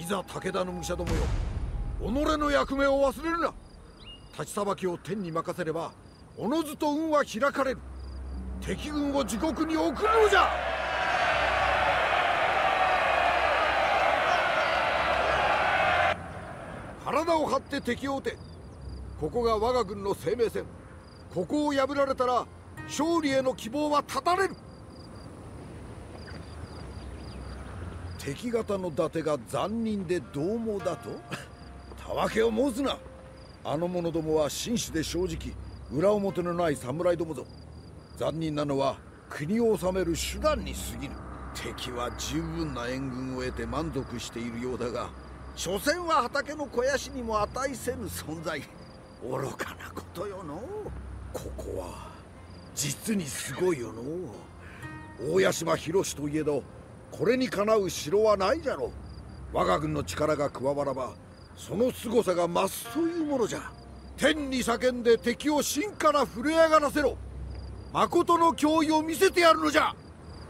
ざ武田の武者どもよ、己の役目を忘れるな。立ちさばきを天に任せればおのずと運は開かれる。敵軍を地獄に送るのじゃ。体を張って敵を撃て。ここが我が軍の生命線。ここを破られたら勝利への希望は絶たれる。敵方の伊達が残忍で獰猛だとたわけを申すな。あの者どもは紳士で正直、裏表のない侍どもぞ。残忍なのは国を治める手段に過ぎぬ。敵は十分な援軍を得て満足しているようだが、所詮は畑の肥やしにも値せぬ存在。愚かなことよの。ここは実にすごいよの。大屋島広しといえど、これにかなう城はないじゃろう。我が軍の力が加わらばその凄さが増すというものじゃ。天に叫んで敵を真から震え上がらせろ。誠の脅威を見せてやるのじゃ。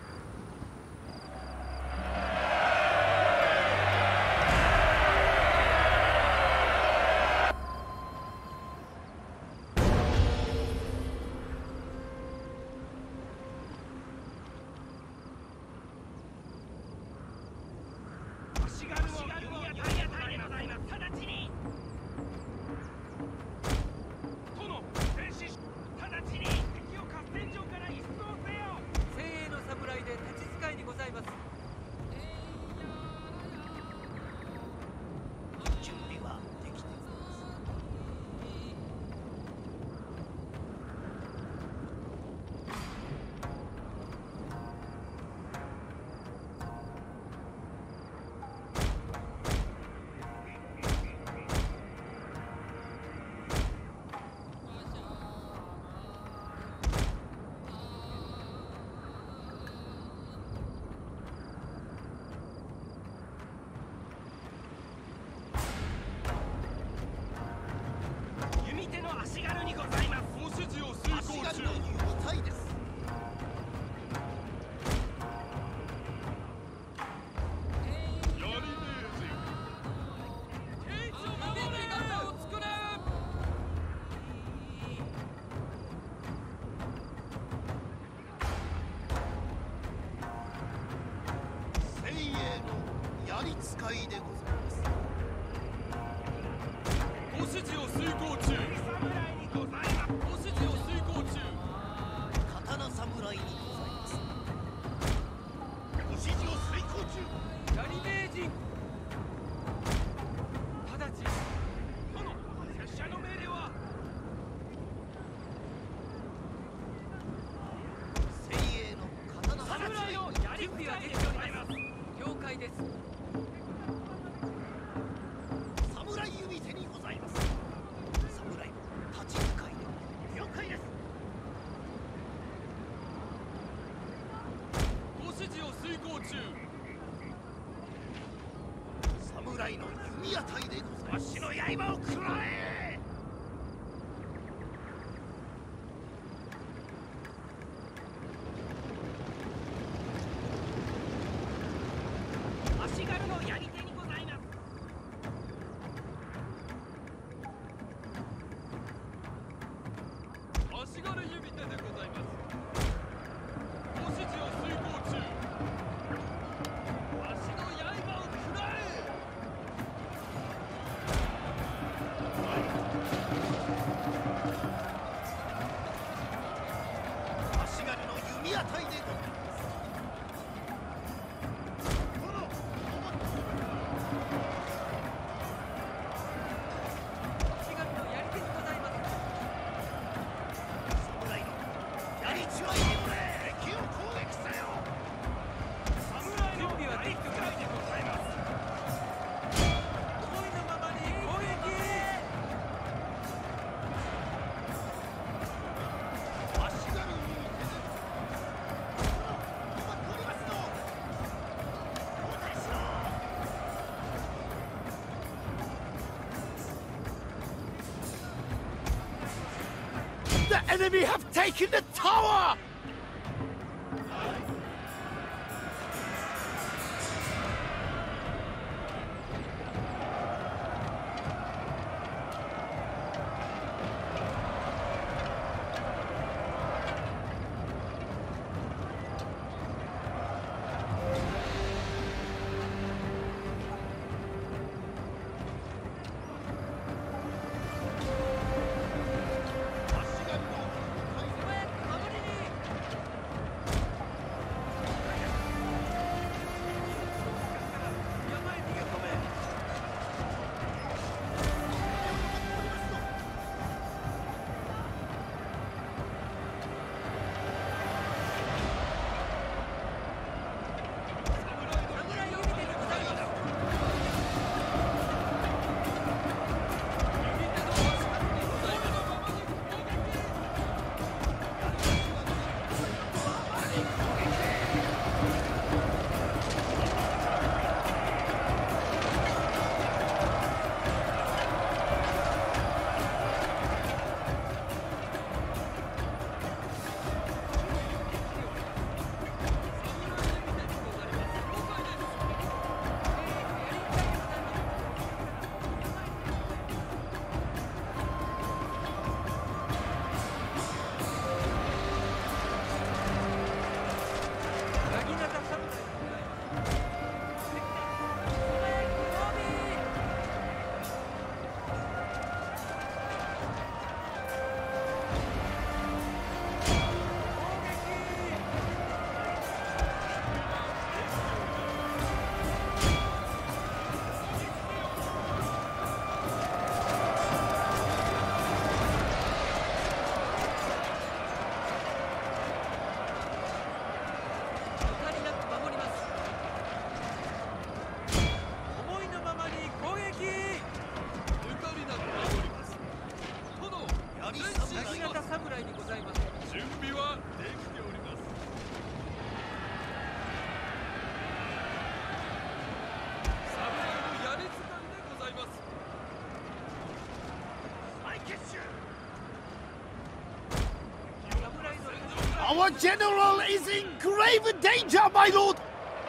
侍の弓矢隊でございます。わしの刃を食らえ。足軽のやり手にございます。足軽弓手でございます。ご指示を遂行中。わしの刃を食らえ。足軽の弓矢隊でございます。The enemy have taken the tower! 備はできております。侍のやりつかんでございます。再結集。 Our general is in grave danger, my lord!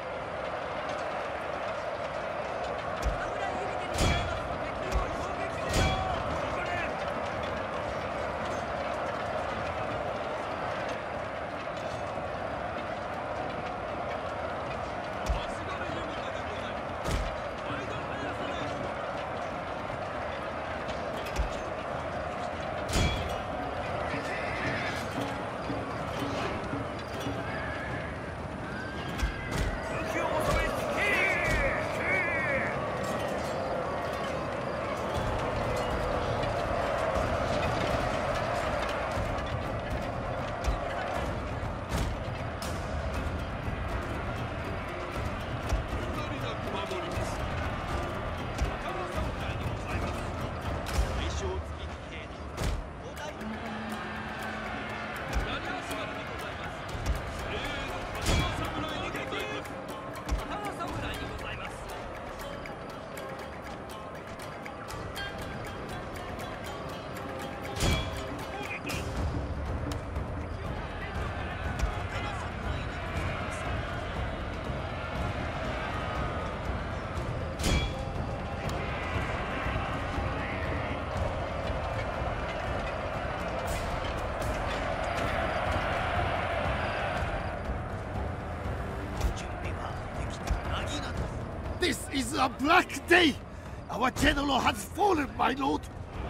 This is a black day! Our general has fallen, my lord!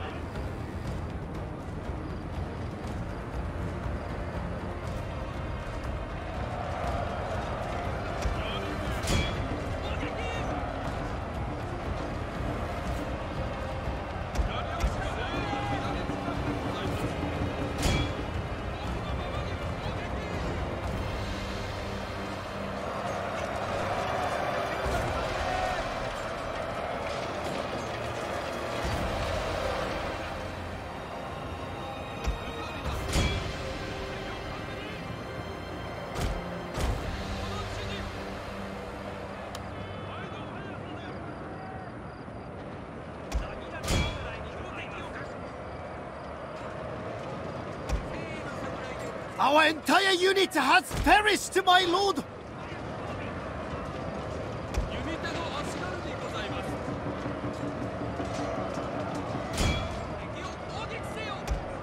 Our entire unit has perished, my lord! 弓手の足軽にございます。敵を攻撃せよ。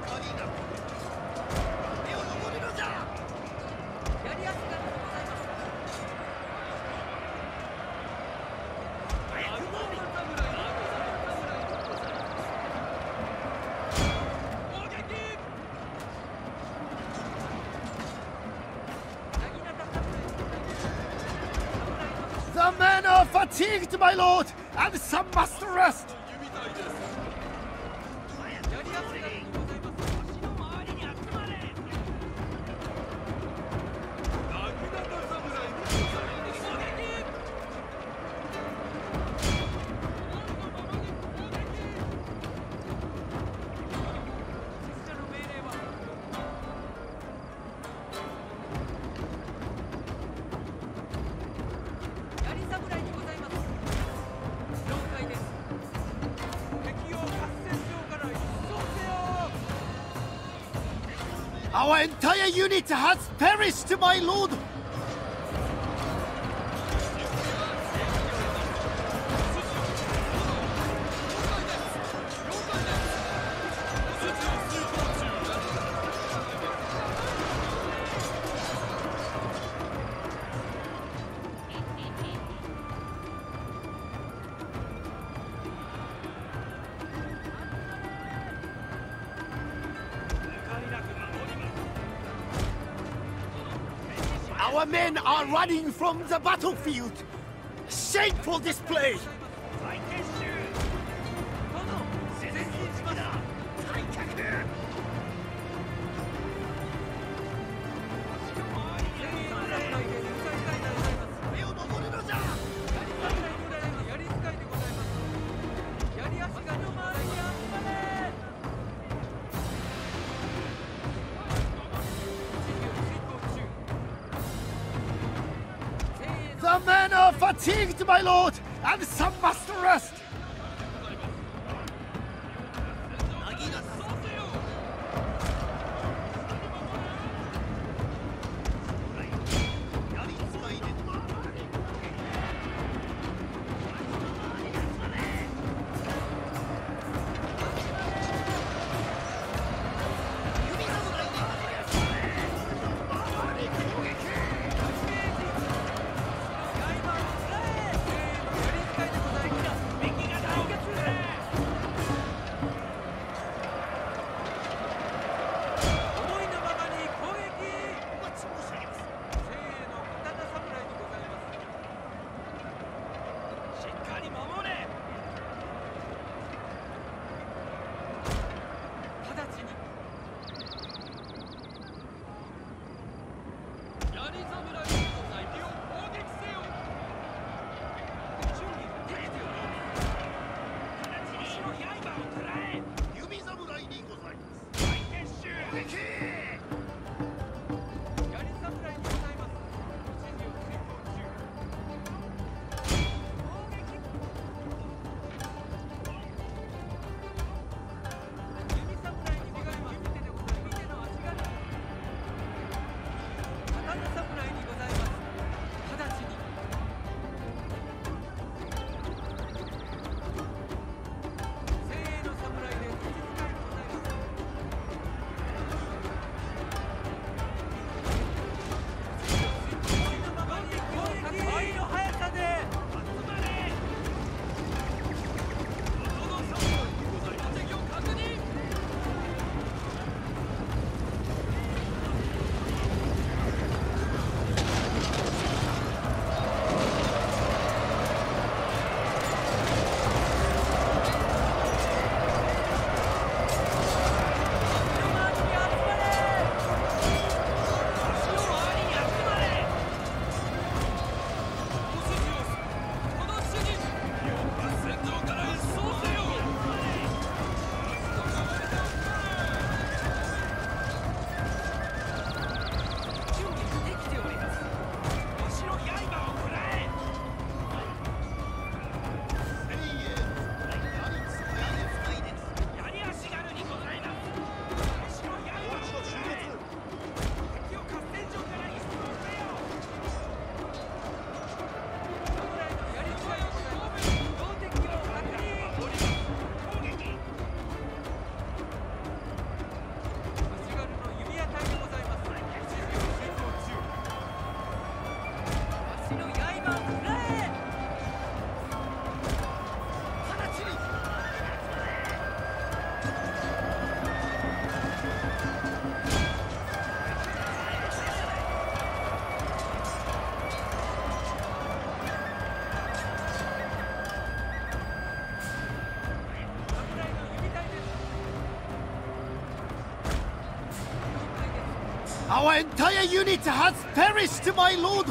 手を登るのじゃ。やりやすかったでございます。早くも侍にございます。攻撃。 The men are fatigued, my lord, and some must rest! 弓隊です。やりやすかったでございます。足の周りに集まれ。なぎなた侍にございます。攻撃。拙者の命令は。 やり侍にございます。了解です。敵を合戦場から一掃せよ。 Our entire unit has perished, my lord! Our men are running from the battlefield! Shameful display! や fatigued, my lord, and some must rest. 'Our entire unit has perished, my lord!'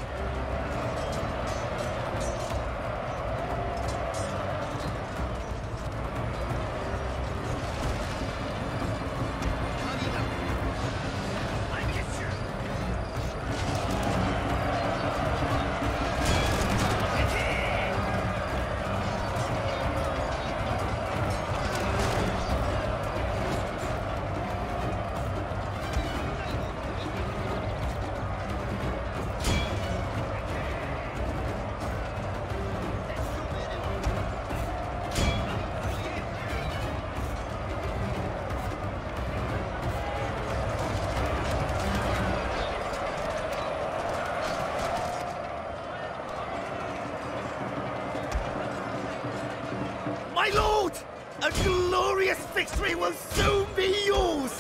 My lord! A glorious victory will soon be yours!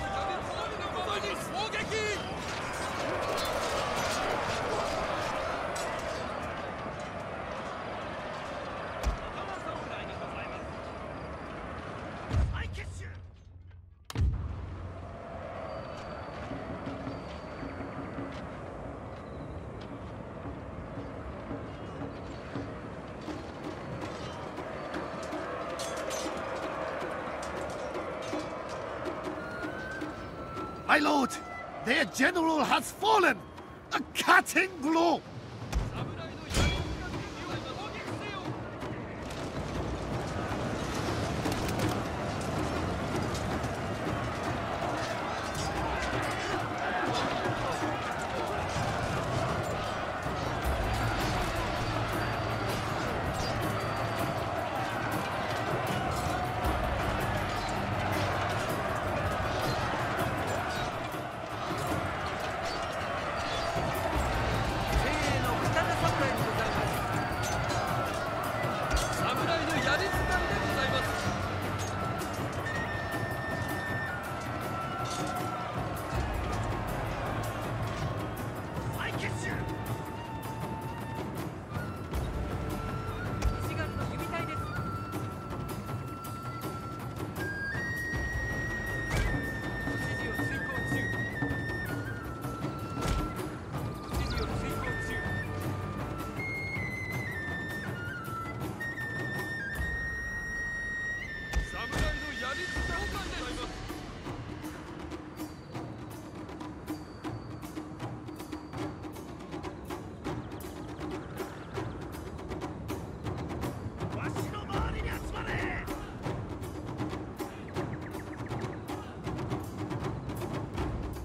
My lord, their general has fallen! A cutting blow!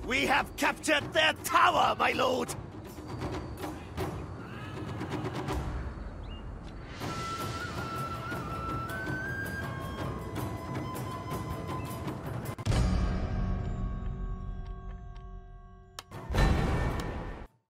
We have captured their tower, my lord!